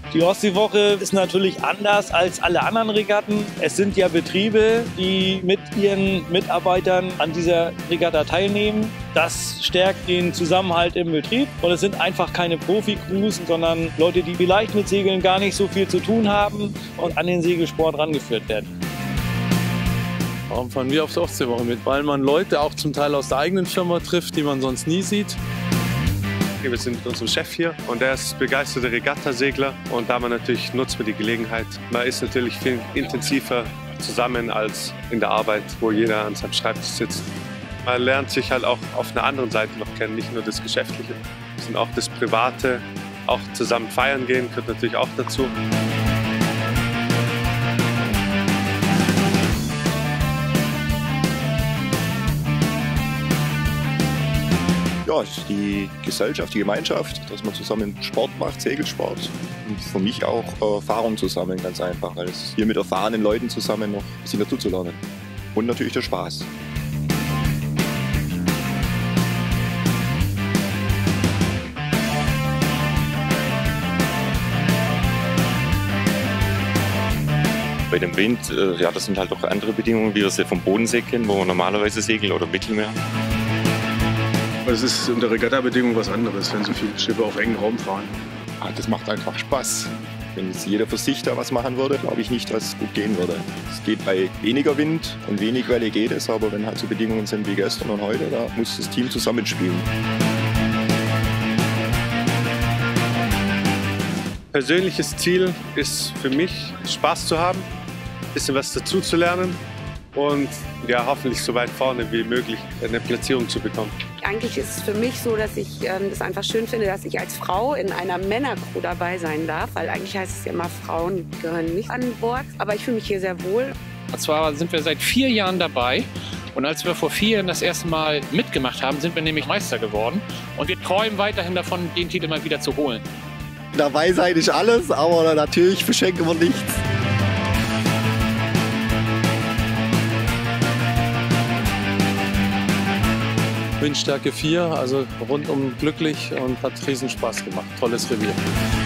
Die Ostseewoche ist natürlich anders als alle anderen Regatten. Es sind ja Betriebe, die mit ihren Mitarbeitern an dieser Regatta teilnehmen. Das stärkt den Zusammenhalt im Betrieb. Und es sind einfach keine Profi-Crews, sondern Leute, die vielleicht mit Segeln gar nicht so viel zu tun haben und an den Segelsport rangeführt werden. Warum fahren wir auf der Ostseewoche mit? Weil man Leute auch zum Teil aus der eigenen Firma trifft, die man sonst nie sieht. Wir sind mit unserem Chef hier und er ist begeisterter Regattasegler und da nutzt man die Gelegenheit. Man ist natürlich viel intensiver zusammen als in der Arbeit, wo jeder an seinem Schreibtisch sitzt. Man lernt sich halt auch auf einer anderen Seite noch kennen, nicht nur das Geschäftliche, sondern auch das Private. Auch zusammen feiern gehen gehört natürlich auch dazu. Ja, die Gesellschaft, die Gemeinschaft, dass man zusammen Sport macht, Segelsport. Und für mich auch Erfahrung zu sammeln, ganz einfach. Weil es hier mit erfahrenen Leuten zusammen noch ein bisschen dazu zu lernen. Und natürlich der Spaß. Bei dem Wind, ja, das sind halt auch andere Bedingungen, wie wir sie vom Bodensee kennen, wo wir normalerweise segeln oder Mittelmeer. Es ist unter Regattabedingungen was anderes, wenn so viele Schiffe auf engen Raum fahren. Das macht einfach Spaß. Wenn jetzt jeder für sich da was machen würde, glaube ich nicht, dass es gut gehen würde. Es geht bei weniger Wind und wenig Welle geht es, aber wenn halt so Bedingungen sind wie gestern und heute, da muss das Team zusammenspielen. Persönliches Ziel ist für mich, Spaß zu haben, ein bisschen was dazu zu lernen und ja, hoffentlich so weit vorne wie möglich eine Platzierung zu bekommen. Eigentlich ist es für mich so, dass ich das einfach schön finde, dass ich als Frau in einer Männercrew dabei sein darf, weil eigentlich heißt es ja immer, Frauen gehören nicht an Bord, aber ich fühle mich hier sehr wohl. Und zwar sind wir seit 4 Jahren dabei und als wir vor 4 Jahren das erste Mal mitgemacht haben, sind wir nämlich Meister geworden und wir träumen weiterhin davon, den Titel mal wieder zu holen. Dabei sein ist alles, aber natürlich verschenken wir nichts. Windstärke 4, also rundum glücklich und hat riesen Spaß gemacht. Tolles Revier.